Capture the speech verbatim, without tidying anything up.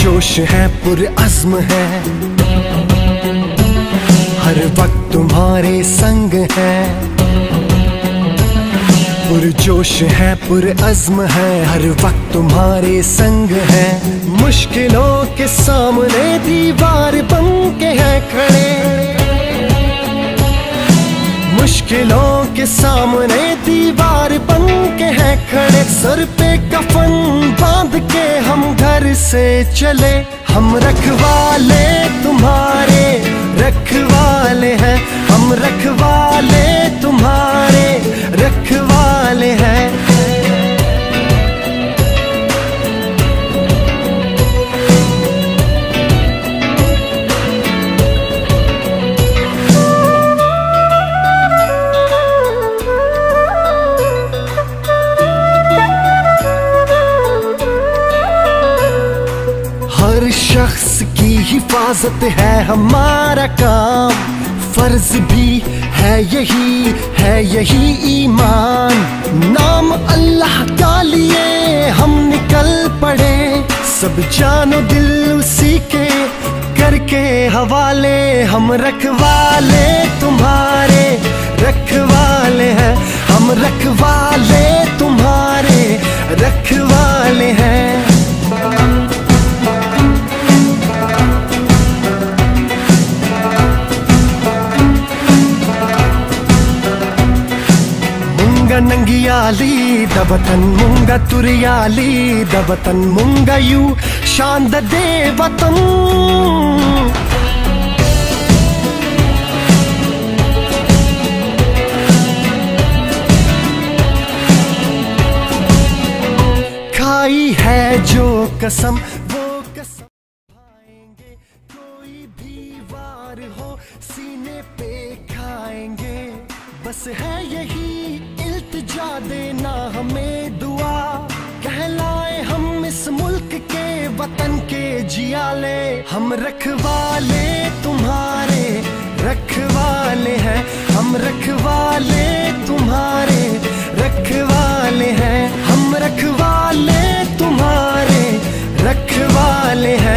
जोश है पुरअज़्म है, हर वक्त तुम्हारे संग है। पुरजोश है पुरअज़्म है, हर वक्त तुम्हारे संग है। मुश्किलों के सामने दीवार बन के है खड़े, मुश्किलों के सामने दीवार बन के है खड़े। सर पे कफन बांध के हम घर से चले, हम रखवाले तुम्हारे रखवाले हैं, हम रखवाले तुम्हारे रखवाले हैं। हर शख्स की हिफाजत है हमारा काम, फर्ज भी है यही है यही ईमान। नाम अल्लाह का लिए हम निकल पड़े, सब जानो दिल उसी के करके हवाले। हम रखवाले तुम्हारे रखवाले हैं, हम रखवाले तुम्हारे रखवाले हैं। नंगियाली दबतन मुंगा तुरियाली दबतन मुंगा यू शांद दे वतन। खाई है जो कसम वो कसम खाएंगे, कोई भी वार हो सीने पे खाएंगे। बस है यही इल्तिजा देना हमें दुआ, कहलाए हम इस मुल्क के वतन के जियाले। हम रखवाले तुम्हारे रखवाले हैं, हम रखवाले तुम्हारे रखवाले हैं, हम रखवाले तुम्हारे रखवाले हैं।